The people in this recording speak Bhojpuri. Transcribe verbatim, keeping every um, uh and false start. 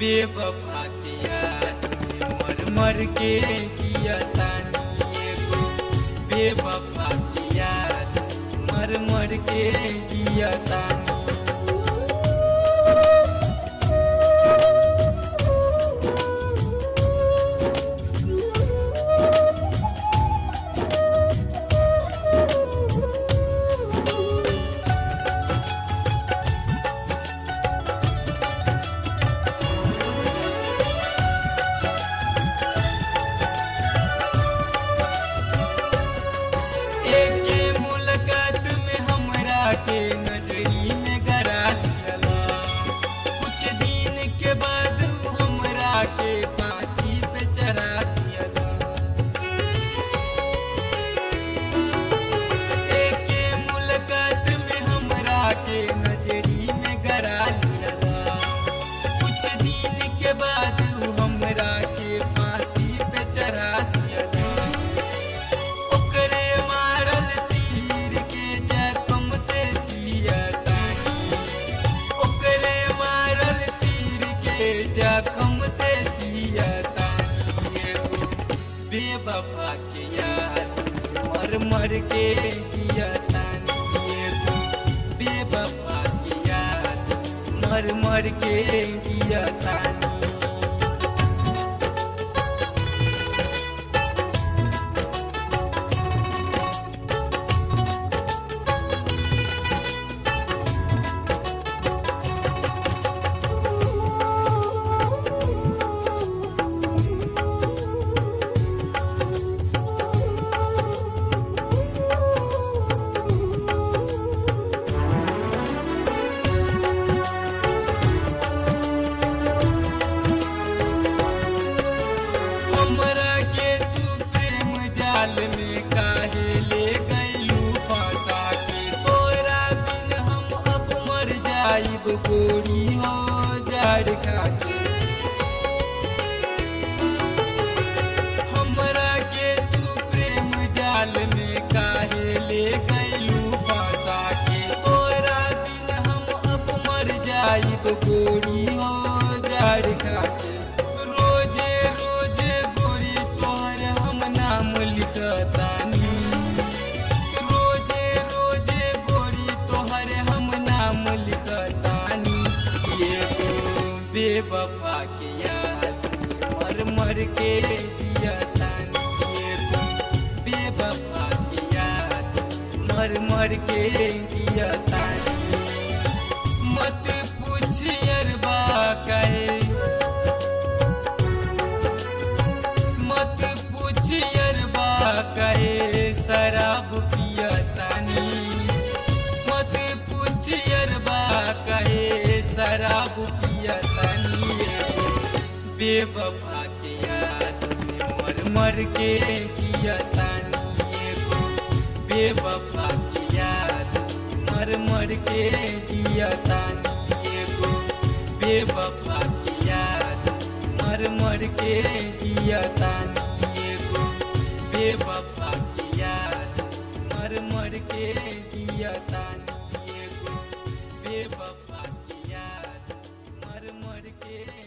बेवफा के याद में मर मर के जिया तानी एगो बेवफा के याद मर मर के जिया तानी। के नजरी में गरा लियला कुछ दिन के बाद हमरा के फांसी पे चढ़ा दियला। एक मुलाकात में हमरा के नजरी में गरा लियला कुछ दिन के बाद हमरा के फांसी पे चढ़ा दियला। ओकरे मारल तीर के जख्म से जख्म से जिया तानी एगो बेवफा के याद मर मर के जिया तानी एगो बेवफा के याद मर मर के जिया तानी। में काहे ले गईलू फंसा के तोरा बिन हम अब मर जाइब गोरी हो जड़ खा के। हमरा के तू प्रेम जाल में काहे ले गईलू फंसा के तोरा बिन हम अब मर जाइब गोरी हो जड़ खा के। लिखतानी रोजे रोजे गोरी तोहरे हम नाम लिखतानी एगो बेवफा के याद मर मर के जिया तानी एगो बेवफा के याद मर मर के जिया तानी। मत पूछियर बा कहे मत पूछियर कहे शराब पिया तानी मत पूछियर बा कहे शराब पिया तानी बेवफा के याद में मर मर के जिया तानी एगो बेवफा के याद मर मर के जिया तानी एगो बेवफा के याद मर मर के जिया तानी एगो बेवफा के याद मर मर के जिया तानी एगो बेवफा के याद मर मर के